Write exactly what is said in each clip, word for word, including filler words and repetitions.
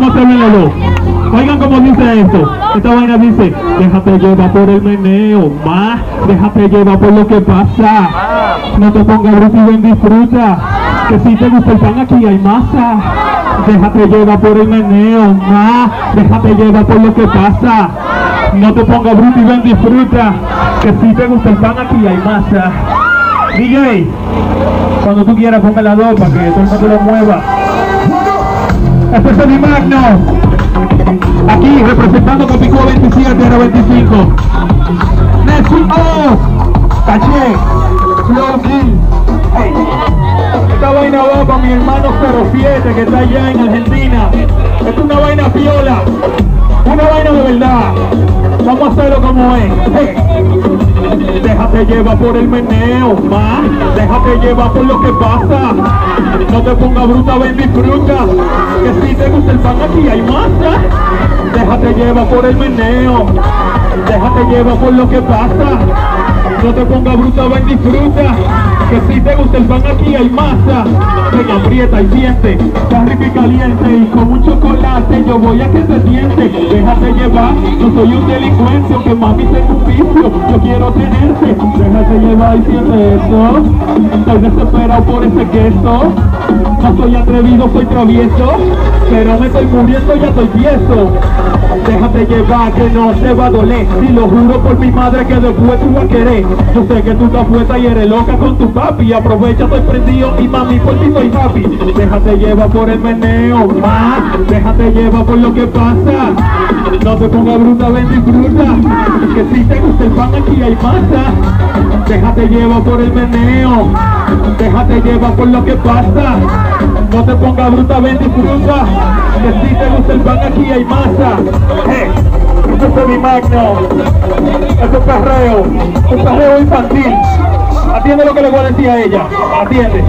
vamos a hacerlo en los dos. Oigan cómo dice esto. Esta vaina dice: déjate llevar por el meneo, más, déjate llevar por lo que pasa. No te pongas bruto y ven, disfruta. Que si te gusta el pan, aquí hay masa. Déjate llevar por el meneo, más, déjate llevar por lo que pasa. No te pongas bruto y ven, disfruta. Que si te gusta el pan, aquí hay masa. D J, cuando tú quieras ponme la dos para que todo el mundo lo mueva. Este es Eddie Magno, aquí representando Capicúa veintisiete cero veinticinco. Nessie O, Caché, Flow Kill. Hey. Esta vaina va para mi hermano cero siete que está allá en Argentina. Es una vaina piola, una vaina de verdad. Vamos a hacerlo como es. Hey. Déjate llevar por el meneo, ma. Déjate llevar por lo que pasa. No te pongas bruta, ven, disfruta. Que si te gusta el pan, aquí hay masa. Déjate llevar por el meneo. Déjate llevar por lo que pasa. No te pongas bruta, ven, disfruta. Que si te gusta el pan, aquí hay masa. Ven, aprieta y siente, está rico y caliente. Y con un chocolate yo voy a que se siente. Déjate llevar, no soy un delincuente, aunque mami tengo un vicio, yo quiero tenerte. Déjate llevar y siente eso. Estoy desesperado por ese queso. No soy atrevido, soy travieso, pero me estoy muriendo, ya estoy tieso. Déjate llevar que no te va a doler. Y lo juro por mi madre que después tú vas a querer. Yo sé que tú estás puesta y eres loca con tu papi. Aprovecha, estoy prendido y mami por ti soy happy. Déjate llevar por el meneo, más. Déjate llevar por lo que pasa. No te pongas bruta, ven, disfruta. Que si te gusta el pan, aquí hay masa. Déjate llevar por el meneo. Déjate llevar por lo que pasa. No te pongas bruta, ven, disfruta. Que si te gusta el pan, aquí hay masa. Hey, esto es Eddie Magno. Esto es perreo. Un perreo infantil. Atiende lo que le voy a decir a ella. Atiende.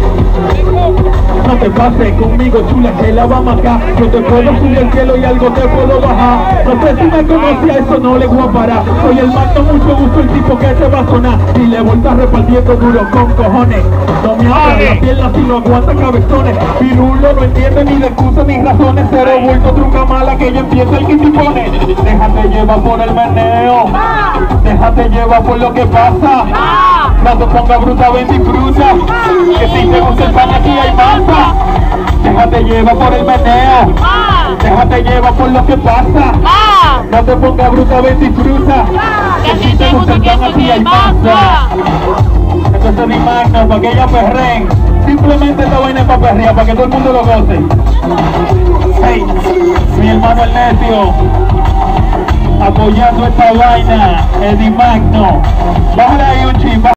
No te pases conmigo, chula, que la vamos acá. Yo te puedo subir el cielo y algo te puedo bajar. No sé si me conoces, a eso no le voy a parar. Soy el Magno, mucho gusto, el tipo que te va a sonar. Si le vueltas repartiendo duro con cojones. No me abras la pierna si no aguanta cabezones. Pirulo no entiende ni de excusas ni razones. Cero bulto, truca mala que ya empieza el quintipone. Déjate llevar por el meneo. Déjate llevar por lo que pasa. No te pongas bruta, ven, disfruta. Que si te gusta el pan, aquí hay masa. Déjate llevar por el meneo. Déjate llevar por lo que pasa. No te pongas bruta, ven, disfruta. Que si te gusta el pan, aquí hay masa. Esto es Eddie Magno, para que ella perren. Simplemente esta vaina es para perrear, para que todo el mundo lo goce. Hey, mi hermano el necio, apoyando esta vaina, Eddie Magno. Bájale ahí un chimba.